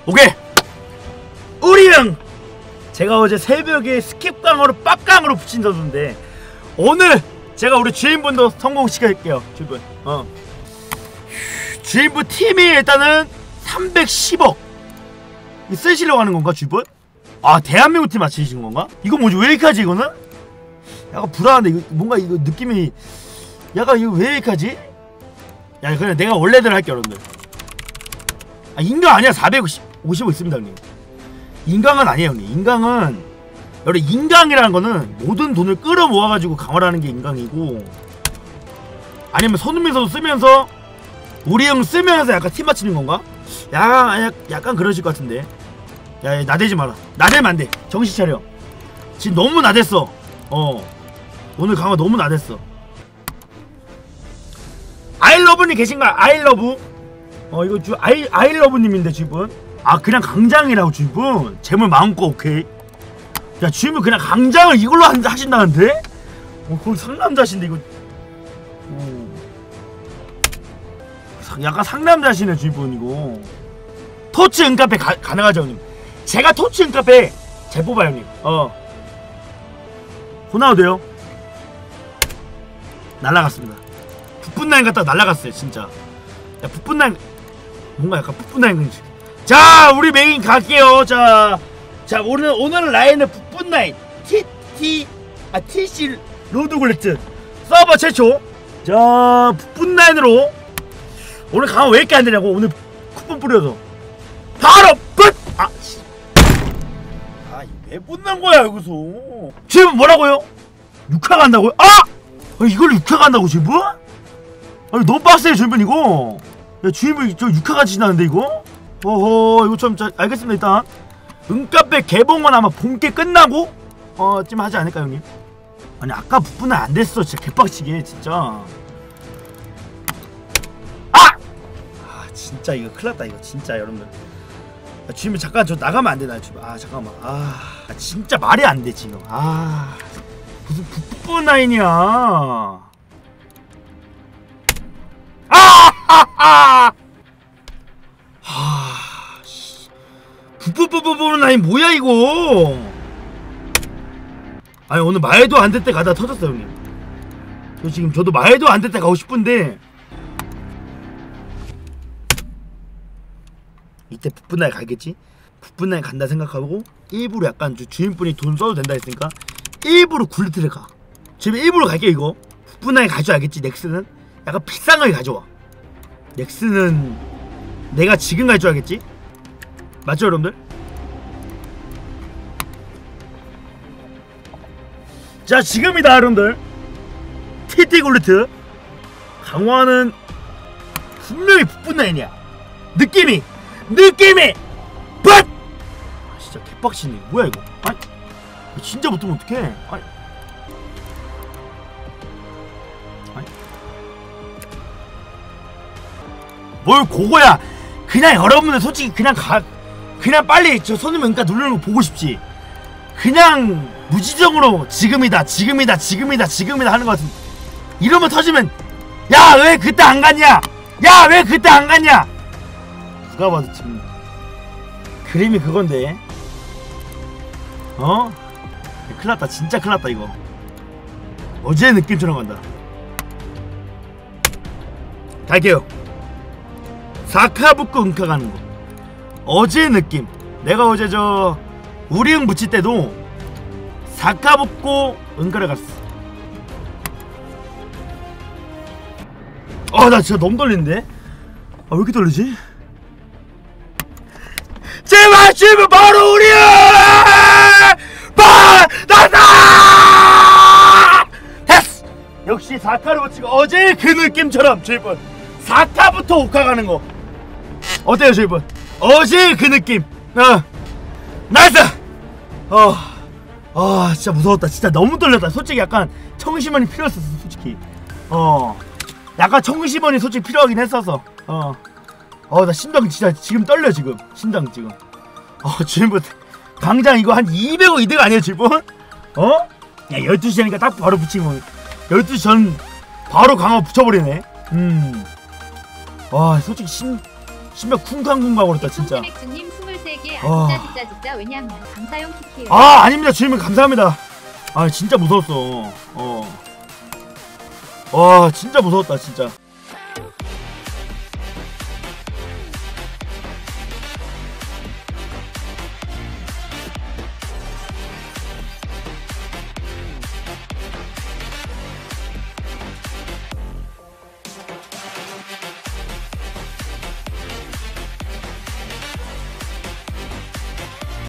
오케이. 우리 형 제가 어제 새벽에 스킵 강으로 빡강으로 붙인 선수인데 오늘 제가 우리 주인분도 성공시킬게요. 주인분 주인분 팀이 일단은 310억 쓰시려고 하는 건가 주인분? 아 대한민국 팀 맞추신 건가? 이거 뭐지 왜 이렇게 하지 이거는? 약간 불안한데 이거 뭔가 이거 느낌이 약간 이거 왜 이렇게 하지? 야 그냥 내가 원래대로 할게 여러분들. 아 인강 아니야. 450억 있습니다 형님. 인강은 아니에요 형님. 인강은 여러분 인강이라는 거는 모든 돈을 끌어모아가지고 강화를 하는 게 인강이고 아니면 손흥민 선수 쓰면서 우리 형 쓰면서 약간 팀 맞추는 건가? 약간 그러실 것 같은데. 야 나대지 마라. 나대면 안 돼. 정신 차려. 지금 너무 나댔어. 오늘 강화 너무 나댔어. 아이러브님 계신가요? 아이러브? 이거 아이러브님인데 주인분? 아 그냥 강장이라고 주인분? 재물 마음껏 오케이. 야 주인분 그냥 강장을 이걸로 하신다는데? 거기 상남자신데 이거. 약간 상남자시네 주인분 이거. 토치 은카페 가능하죠 형님? 제가 토치 은카페 잘 뽑아요 형님. 호나우드요? 날라갔습니다. 풋분라인 갔다가 날라갔어요 진짜. 야 풋분라인 뭔가 약간 풋분라인. 자 우리 메인 갈게요. 자 오늘 라인은 풋분라인 TC 로드골렉트 서버 최초. 자 풋분라인으로 오늘 강화 왜 이렇게 안되냐고. 오늘 쿠폰 뿌려서 바로 풋! 왜 못 난 거야 여기서. 지금 뭐라고요? 6화 간다고요? 이걸 6화 간다고 지금? 아니 너무 빡세요 주인분 이거. 야 주인분 저 6화 같이 지나는데 이거? 이거 좀 알겠습니다. 일단 은카페 개봉은 아마 본게 끝나고 쯤 하지 않을까 형님? 아니 아까 부분은 안 됐어 진짜 개빡치게 진짜. 진짜 이거 큰일났다 이거 진짜 여러분들. 야, 주인분 잠깐 저 나가면 안 되나요 주인분? 잠깐만. 진짜 말이 안 돼 지금. 무슨 부분 라인이야. 부분 라인 뭐야 이거. 아니 오늘 말도 안 될 때 가다 터졌어 형님. 저도 말도 안 될 때 가고 싶은데 이때 부분라인 가겠지? 부분라인 간다 생각하고 일부러 약간 주인분이 돈 써도 된다 했으니까 일부러 굴리트를 가. 지금 일부러 갈게 이거. 부분라인 가져와 알겠지? 넥스는 약간 비싼 걸 가져와. 넥스는 내가 지금 가져와야겠지? 맞죠 여러분들? 자 지금이다 여러분들. TT 굴리트 강화는 분명히 부분라인이야. 느낌이 붓! 진짜 개빡치네. 뭐야 이거. 진짜 못 뜨면 어떡해. 뭘 그거야. 그냥 여러분들 솔직히 그냥 빨리 저 손님 은가 누르는 거 보고 싶지. 그냥 무지정으로 지금이다 하는 거 같은. 이러면 터지면 야 왜 그때 안 갔냐. 누가 봐도 지금 그림이 그건데. 큰일났다 진짜 큰일났다 이거. 어제 느낌처럼 간다. 갈게요. 사카부코 은카 가는 거. 어제 느낌. 내가 어제 저 우리 형 붙일 때도 사카부코 은카를 갔어. 나 진짜 너무 떨리는데? 왜 이렇게 떨리지? 제발 바로 우리 형! 나다! 됐어! 역시 4카를 붙이고 어제 그 느낌처럼 주인분 4카부터 5카 가는 거 어때요 주인분? 어제 그 느낌. 나이스! 진짜 무서웠다. 진짜 너무 떨렸다. 솔직히 약간 청심원이 필요했었어 솔직히. 약간 청심원이 솔직히 필요하긴 했어서. 나 심장 진짜 지금 떨려 지금. 심장 지금. 주인분 당장 이거 한 200억 이득 아니에요 주인분? 야 12시니까 딱 바로 붙이면 12시 전 바로 강화 붙여버리네. 솔직히 심장 쿵쾅쿵쾅 거렸다 진짜. 맥주님 23 300에 아. 진짜 왜냐면 감사용 키키요. 아 아닙니다 주임님 감사합니다. 아 진짜 무서웠어. 와 진짜 무서웠다 진짜.